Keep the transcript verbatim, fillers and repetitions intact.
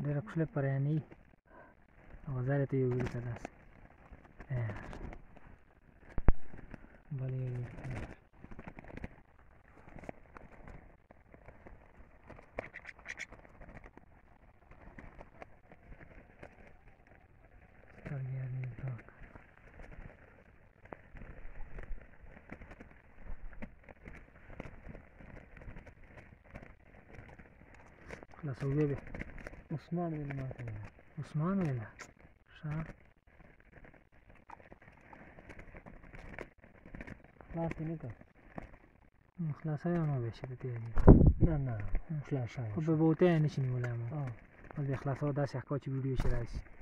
ډېره کوچلې پریاني غزارې ته یو ویل که داسې بل یې ویل خلاصوي به عثمان ویل ماته عثمان ویله ښه خلاص یې نه کړ خلاصوي هم به شي د دې نه نه خلاص شوی خو به به ورته یې نه شي نیولی مو او بیا خلاصول داسې ښکاره چې ویډیو چې راشي